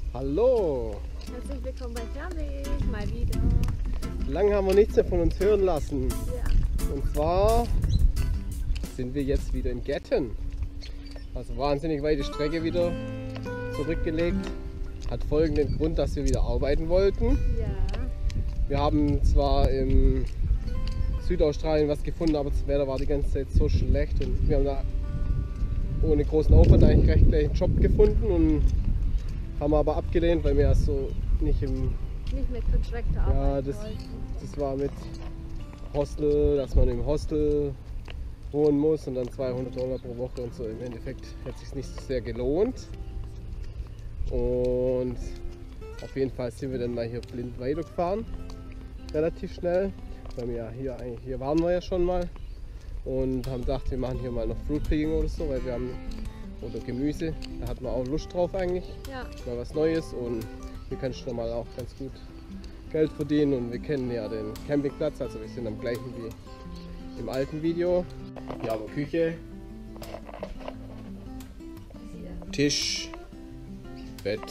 Hallo! Herzlich willkommen bei Fernweg, mal wieder. Lange haben wir nichts mehr von uns hören lassen. Ja. Und zwar sind wir jetzt wieder in Getten. Also wahnsinnig weite Strecke wieder zurückgelegt. Hat folgenden Grund, dass wir wieder arbeiten wollten. Ja. Wir haben zwar in Südaustralien was gefunden, aber das Wetter war die ganze Zeit so schlecht und wir haben da ohne großen Aufwand eigentlich recht gleich einen Job gefunden und haben aber abgelehnt, weil wir erst so nicht im... Nicht mit Contractor arbeiten wollten. Das war mit Hostel, dass man im Hostel wohnen muss und dann $200 pro Woche und so. Im Endeffekt hat es sich nicht so sehr gelohnt. Und auf jeden Fall sind wir dann mal hier blind weitergefahren, relativ schnell. Weil wir ja hier waren wir ja schon mal und haben gedacht, wir machen hier mal noch Fruit Picking oder so, weil wir haben, oder Gemüse, da hat man auch Lust drauf eigentlich, Ja. mal was Neues und hier kannst du mal auch ganz gut Geld verdienen und wir kennen ja den Campingplatz, also wir sind am gleichen wie im alten Video. Hier haben wir Küche, Tisch, Bett,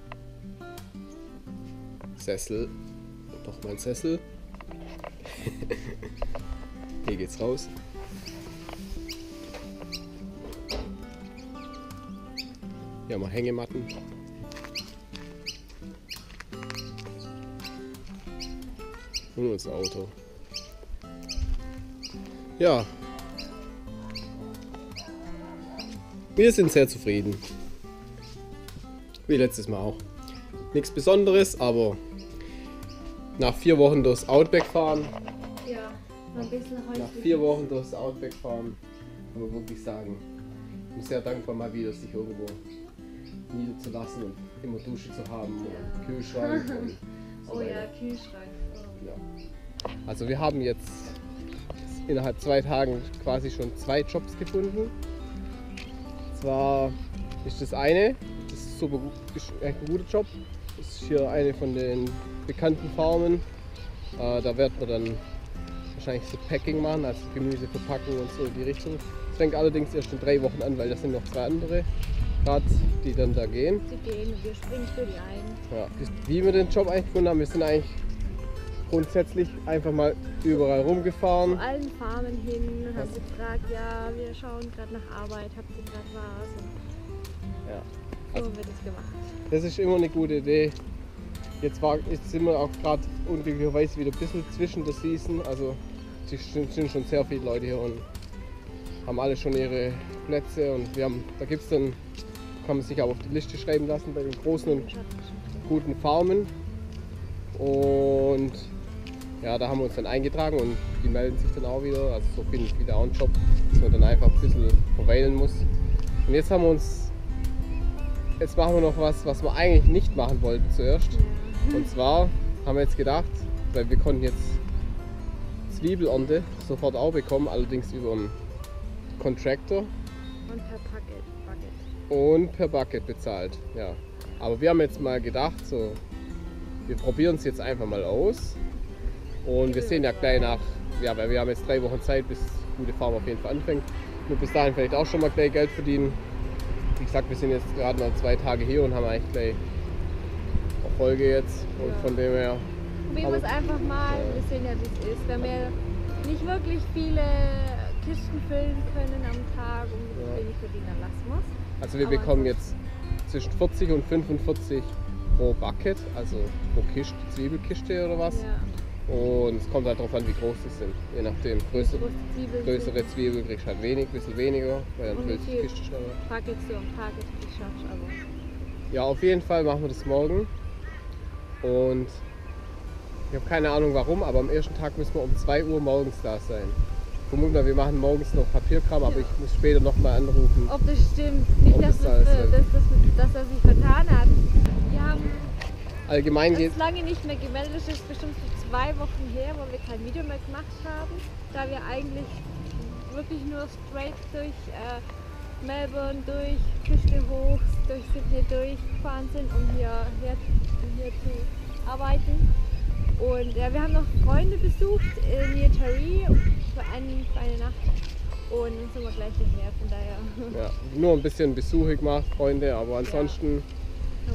Sessel, noch mal ein Sessel. Hier geht's raus. Hier haben wir Hängematten. Und unser Auto. Ja. Wir sind sehr zufrieden. Wie letztes Mal auch. Nichts Besonderes, aber nach 4 Wochen durchs Outback fahren. Ja, ein bisschen häuslich. Nach 4 Wochen durchs Outback fahren, kann man wirklich sagen, ich bin sehr dankbar mal wieder, sich irgendwo niederzulassen und immer Dusche zu haben und Kühlschrank. Und so Oh weiter. ja, Kühlschrank. Oh. Ja. Also wir haben jetzt innerhalb 2 Tagen quasi schon 2 Jobs gefunden. Zwar ist das eine, das ist super gut, ist echt ein guter Job. Das ist hier eine von den bekannten Farmen. Da wird man dann wahrscheinlich so Packing machen, also Gemüse verpacken und so in die Richtung. Das fängt allerdings erst in 3 Wochen an, weil das sind noch 2 andere gerade, die dann da gehen. Sie gehen und wir springen für die ein. Ja. Wie wir den Job eigentlich gefunden haben, wir sind eigentlich grundsätzlich einfach mal überall rumgefahren. Zu allen Farmen hin, haben sie gefragt, ja, wir schauen gerade nach Arbeit, habt ihr gerade was? Und Ja. so haben wir das gemacht. Das ist immer eine gute Idee. Jetzt sind wir auch gerade unglücklicherweise wieder ein bisschen zwischen der Season. Also es sind schon sehr viele Leute hier und haben alle schon ihre Plätze und da gibt's dann, kann man sich auch auf die Liste schreiben lassen bei den großen und guten Farmen. Und ja, da haben wir uns dann eingetragen und die melden sich dann auch wieder. Also so finde ich wieder auch einen Job, dass man dann einfach ein bisschen verweilen muss. Und jetzt machen wir noch was wir eigentlich nicht machen wollten zuerst. Und zwar haben wir jetzt gedacht, weil wir konnten jetzt Zwiebelernte sofort auch bekommen, allerdings über einen Contractor Und per Bucket. und per Bucket bezahlt. Ja. Aber wir haben jetzt mal gedacht, so, wir probieren es jetzt einfach mal aus. Und wir sehen ja gleich weil wir haben jetzt 3 Wochen Zeit, bis die gute Farm auf jeden Fall anfängt. Und bis dahin vielleicht auch schon mal gleich Geld verdienen. Wie gesagt, wir sind jetzt gerade mal 2 Tage hier und haben eigentlich gleich Erfolge jetzt. Und von dem her. Probieren wir es einfach mal, wir sehen ja wie es ist. Wenn wir nicht wirklich viele Kisten füllen können am Tag und wenig verdienen, dann lassen wir es. Also wir Aber bekommen jetzt zwischen 40 und 45 pro Bucket, also pro Kiste, Zwiebelkiste oder was. Ja. Und es kommt halt darauf an, wie groß sie sind. Je nachdem, größere Zwiebeln Zwiebeln kriegst du halt wenig, ein bisschen weniger, weil dann Und füllt wie die viel? Kiste schneller. Buckets du am Tag jetzt nicht schaffst, aber Ja, auf jeden Fall machen wir das morgen. Und ich habe keine Ahnung warum, aber am ersten Tag müssen wir um 2 Uhr morgens da sein. Vermuten wir, wir machen morgens noch Papierkram, aber ich muss später nochmal anrufen. ob das stimmt, nicht, Ob dass, das alles dass er sich vertan hat. Wir haben Allgemein geht uns lange nicht mehr gemeldet, das ist bestimmt so 2 Wochen her, wo wir kein Video mehr gemacht haben, da wir eigentlich wirklich nur straight durch Melbourne, durch Küste hoch, durch Sydney durchgefahren sind, um hier zu arbeiten. Und ja, wir haben noch Freunde besucht in Taree für eine Nacht und dann sind wir gleich hierher, von daher. ja, nur ein bisschen Besuche gemacht, Freunde, aber ansonsten Aber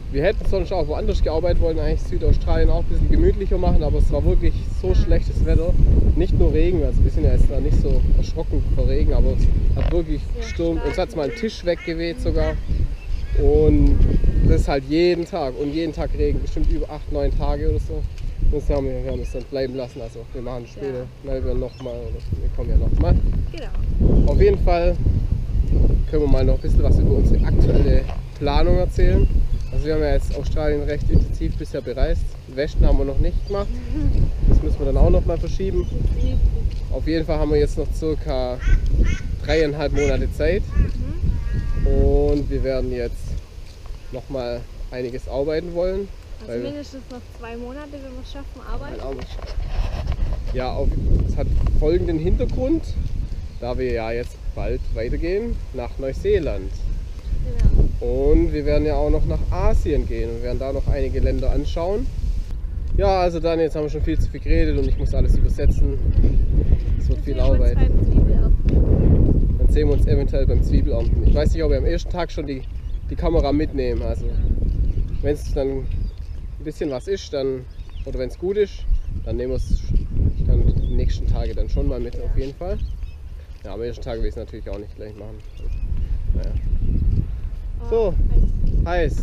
Wir hätten sonst auch woanders gearbeitet, wollten eigentlich Südaustralien auch ein bisschen gemütlicher machen, aber es war wirklich so schlechtes Wetter. Nicht nur Regen, also wir sind ja jetzt da nicht so erschrocken vor Regen, aber es hat wirklich gestürmt. Uns hat es mal einen Tisch weggeweht sogar. Und das ist halt jeden Tag und jeden Tag Regen, bestimmt über 8, 9 Tage oder so. Und wir haben es dann bleiben lassen, also wir machen später Melbourne nochmal oder wir kommen ja nochmal. Genau. Auf jeden Fall können wir mal noch ein bisschen was über unsere aktuelle Planung erzählen. Also wir haben ja jetzt Australien recht intensiv bisher bereist. Westen haben wir noch nicht gemacht. Das müssen wir dann auch noch mal verschieben. Auf jeden Fall haben wir jetzt noch circa 3,5 Monate Zeit. Und wir werden jetzt noch mal einiges arbeiten wollen. Also mindestens noch 2 Monate, wenn wir es schaffen, arbeiten. Ja, es hat folgenden Hintergrund, da wir ja jetzt bald weitergehen nach Neuseeland. Genau. Und wir werden ja auch noch nach Asien gehen und werden da noch einige Länder anschauen. Ja, also dann, jetzt haben wir schon viel zu viel geredet und ich muss alles übersetzen. Es wird viel Arbeit. Dann sehen wir uns eventuell beim Zwiebelernten. Ich weiß nicht, ob wir am ersten Tag schon die Kamera mitnehmen. Also wenn es dann ein bisschen was ist, dann, oder wenn es gut ist, dann nehmen wir es dann die nächsten Tage dann schon mal mit, auf jeden Fall. Ja, am ersten Tag will ich es natürlich auch nicht gleich machen. Naja. So, heiß.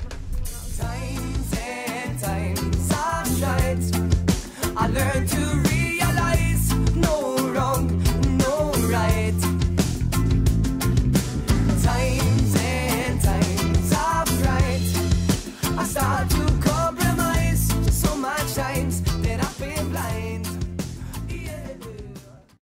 Times and times I've tried. I learned to read.